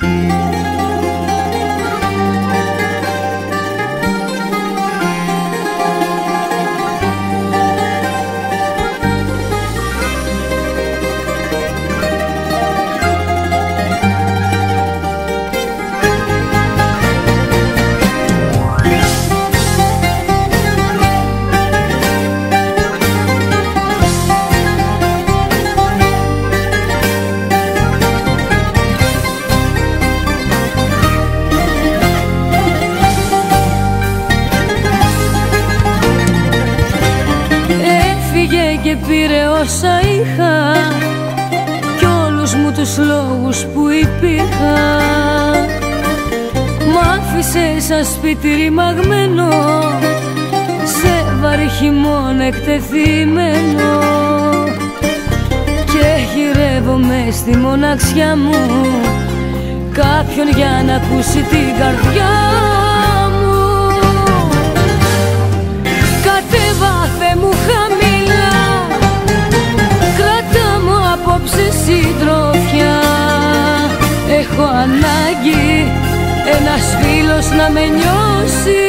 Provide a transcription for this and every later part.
Και πήρε όσα είχα κι όλους μου τους λόγους που υπήρχα. Μ' άφησε σαν σπίτι ρημαγμένο, σε βαρύ χειμώνα εκτεθειμένο. Και γυρεύομαι στη μοναξιά μου κάποιον για να ακούσει την καρδιά μου. Κατέβα Θεέ μου χαμηλά, απόψε συντροφιά. Έχω ανάγκη ένας φίλος να με νιώσει.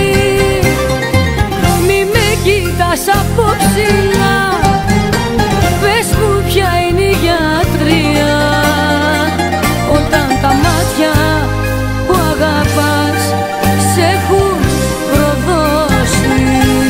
Μη με κοιτάς από ψηλά, πες μου ποια είναι η γιατρία. Όταν τα μάτια που αγαπάς σε έχουν προδώσει.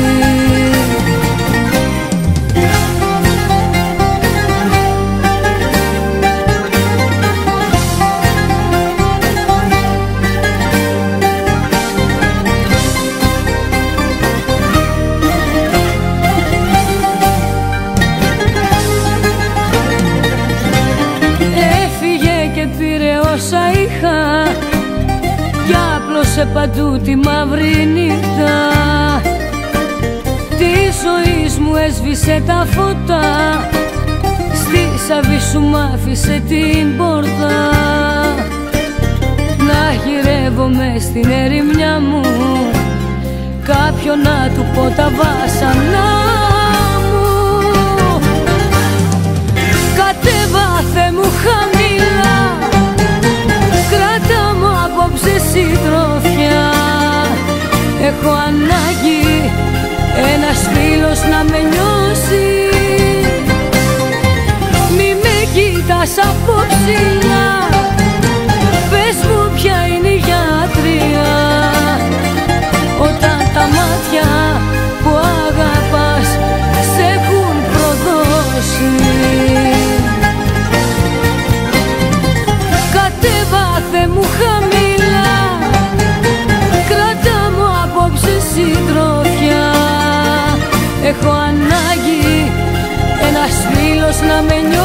Όσα είχα κι άπλωσε παντού τη μαύρη νύχτα. Τη ζωής μου έσβησε τα φώτα, στη σαβή σου μ' άφησε την πόρτα. Να γυρεύομαι στην ερημιά μου κάποιον να του πω τα βάσανα μου. Κατέβα Θεέ μου χαμηλά, κράτα μου απόψε συντροφιά. Έχω ανάγκη ένας φίλος να με νιώσει. Μη με κοιτάς από ψηλά, πες μου ποια είναι η γιατρία. Όταν τα μάτια που αγαπάς σε έχουν προδώσει. Κατέβα Θεέ μου χαμηλά, κράτα μου απόψε συντροφιά. Έχω ανάγκη ένας φίλος να με νιώσει.